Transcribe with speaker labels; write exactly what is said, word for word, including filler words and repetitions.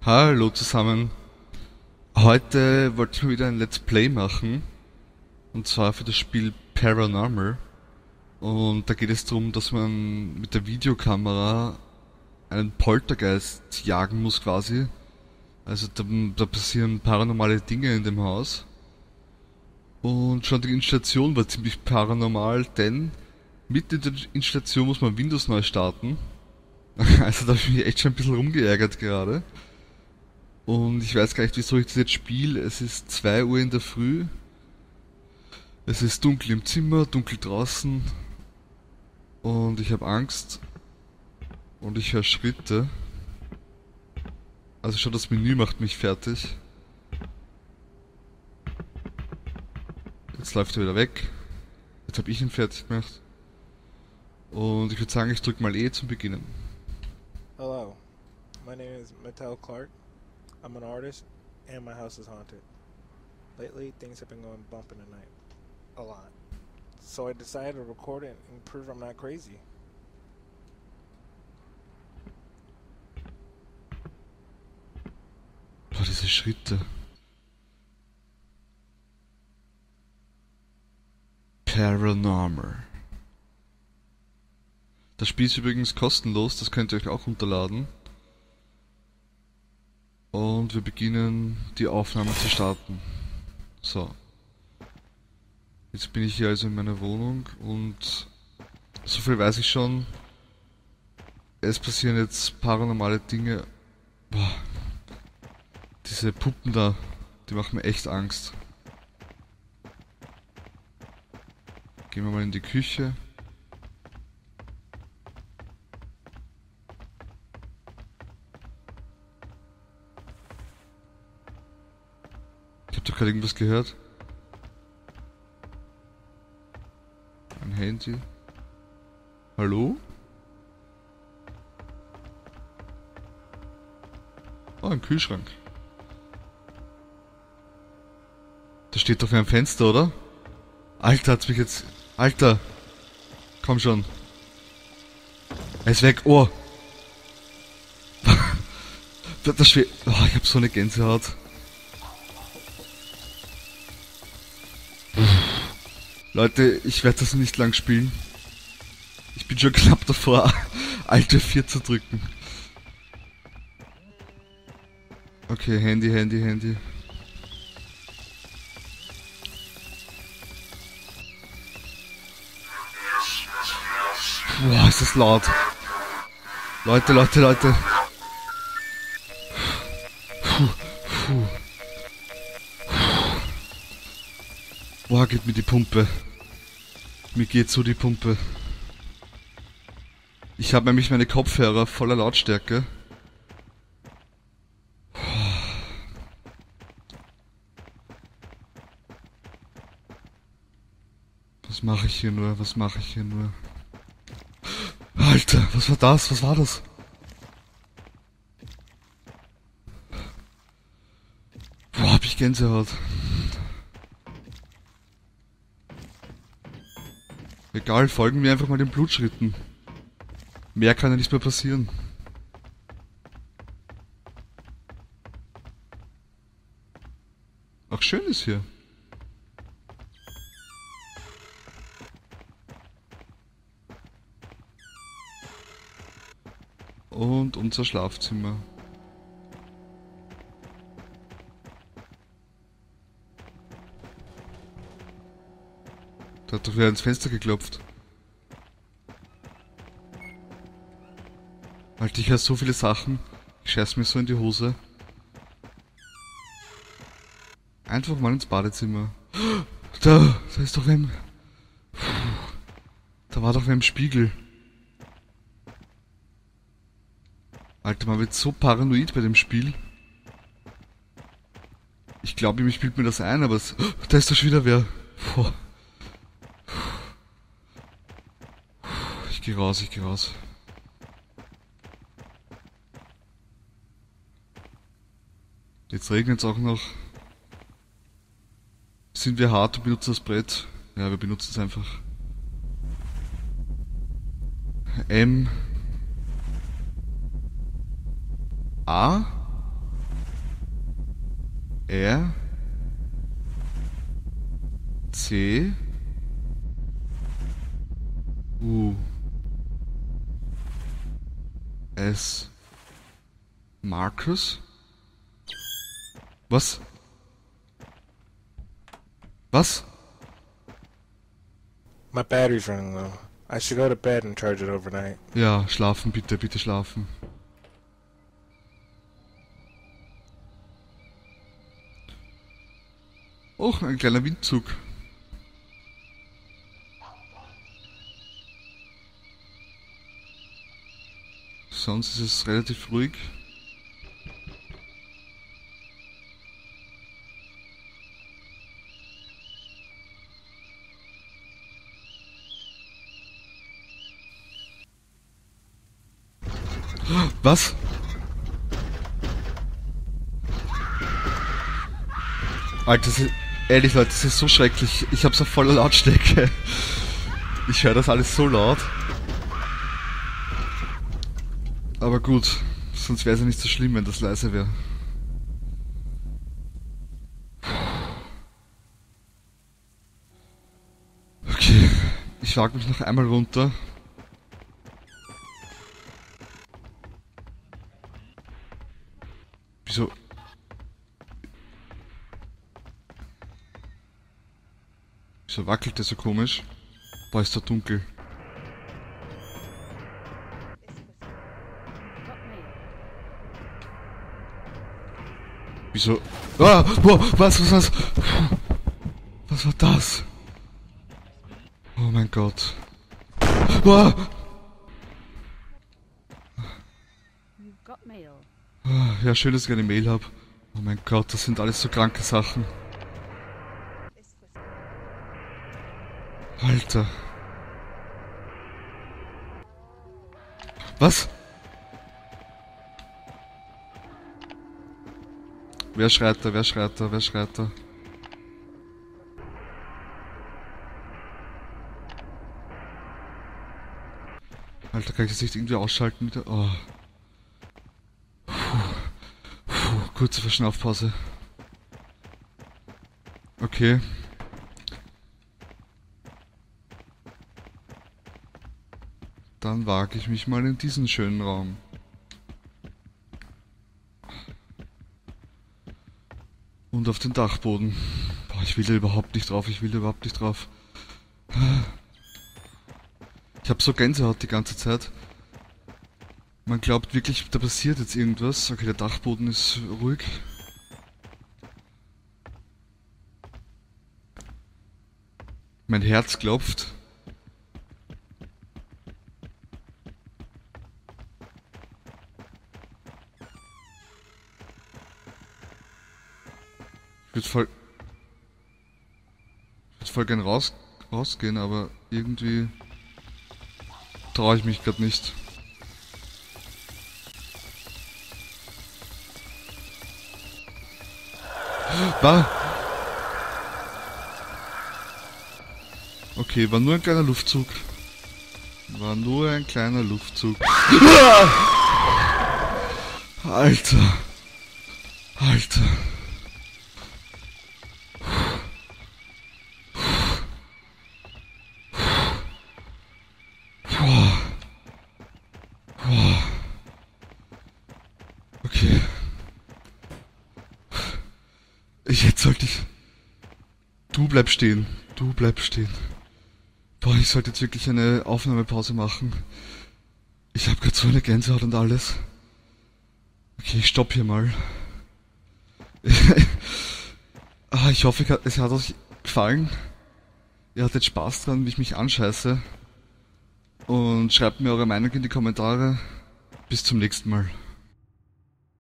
Speaker 1: Hallo zusammen. Heute wollte ich mal wieder ein Let's Play machen. Und zwar für das Spiel Paranormal. Und da geht es darum, dass man mit der Videokamera einen Poltergeist jagen muss quasi. Also da, da passieren paranormale Dinge in dem Haus. Und schon die Installation war ziemlich paranormal, denn mitten in der Installation muss man Windows neu starten. Also da habe ich mich echt schon ein bisschen rumgeärgert gerade. Und ich weiß gar nicht, wieso ich das jetzt spiele. Es ist zwei Uhr in der Früh. Es ist dunkel im Zimmer, dunkel draußen. Und ich habe Angst. Und ich höre Schritte. Also schon das Menü macht mich fertig. Jetzt läuft er wieder weg. Jetzt habe ich ihn fertig gemacht. Und ich würde sagen, ich drücke mal E zum Beginnen.
Speaker 2: Hello, my name is Mattel Clark. I'm an artist, and my house is haunted. Lately, things have been going bump in the night. A lot. So I decided to record it and prove I'm not crazy.
Speaker 1: Boah, diese Schritte. Paranormal. Das Spiel ist übrigens kostenlos, das könnt ihr euch auch runterladen. Und wir beginnen die Aufnahme zu starten. So. Jetzt bin ich hier also in meiner Wohnung und so viel weiß ich schon. Es passieren jetzt paranormale Dinge. Boah. Diese Puppen da, die machen mir echt Angst. Gehen wir mal in die Küche. Ich hab doch gerade irgendwas gehört. Ein Handy. Hallo? Oh, ein Kühlschrank. Das steht doch für ein Fenster, oder? Alter, hat's mich jetzt... Alter! Komm schon. Er ist weg. Oh! Das, das schwer... Oh, ich hab so eine Gänsehaut. Leute, ich werde das nicht lang spielen. Ich bin schon knapp davor, Alt F vier zu drücken. Okay, Handy, Handy, Handy. Boah, ist das laut. Leute, Leute, Leute. Puh, puh. Boah, geht mir die Pumpe. Mir geht so die Pumpe. Ich habe nämlich meine Kopfhörer voller Lautstärke. Was mache ich hier nur? Was mache ich hier nur? Alter, was war das? Was war das? Boah, hab ich Gänsehaut. Egal, folgen wir einfach mal den Blutschritten. Mehr kann ja nicht mehr passieren. Ach, schön ist hier. Und unser Schlafzimmer. Da hat doch wer ins Fenster geklopft. Alter, ich höre so viele Sachen. Ich scheiß mir so in die Hose. Einfach mal ins Badezimmer. Da, da ist doch wer im... Da war doch wer im Spiegel. Alter, man wird so paranoid bei dem Spiel. Ich glaube, mir spielt mir das ein, aber es... Da ist doch schon wieder wer. Puh. Ich geh raus, ich geh raus. Jetzt regnet es auch noch. Sind wir hart und benutzen das Brett? Ja, wir benutzen es einfach. M. A. R C U S Marcus? Was? Was?
Speaker 2: My battery's running low. I should go to bed and charge it overnight.
Speaker 1: Ja, schlafen bitte, bitte schlafen. Oh, ein kleiner Windzug. Sonst ist es relativ ruhig. Was? Alter, das ist, ehrlich Leute, das ist so schrecklich. Ich hab's auf voller Lautstärke. Ich höre das alles so laut. Aber gut, sonst wäre es ja nicht so schlimm, wenn das leise wäre. Okay, ich wage mich noch einmal runter. Wieso? Wieso wackelt der so komisch? Boah, ist da dunkel. Wieso? Ah, boah, was, was, was? Was war das? Oh mein Gott. Boah! Ja, schön, dass ich eine Mail habe. Oh mein Gott, das sind alles so kranke Sachen. Alter. Was? Wer schreit da? Wer schreit da? Wer schreit da? Alter, kann ich das nicht irgendwie ausschalten wieder? Oh. Puh. Puh. Kurze Verschnaufpause. Okay. Dann wage ich mich mal in diesen schönen Raum. Und auf den Dachboden. Boah, ich will da überhaupt nicht drauf, ich will da überhaupt nicht drauf. Ich hab so Gänsehaut die ganze Zeit. Man glaubt wirklich, da passiert jetzt irgendwas. Okay, der Dachboden ist ruhig. Mein Herz klopft. Ich würde voll... Ich würde voll gern raus, rausgehen, aber irgendwie... traue ich mich gerade nicht. War... Okay, war nur ein kleiner Luftzug. War nur ein kleiner Luftzug. Alter. Alter. Boah. Boah. Okay. Jetzt sollte ich... Du bleib stehen. Du bleib stehen. Boah, ich sollte jetzt wirklich eine Aufnahmepause machen. Ich habe gerade so eine Gänsehaut und alles. Okay, ich stopp hier mal. Ah, ich hoffe, es hat euch gefallen. Ihr hattet Spaß dran, wie ich mich anscheiße. Und schreibt mir eure Meinung in die Kommentare. Bis zum nächsten Mal.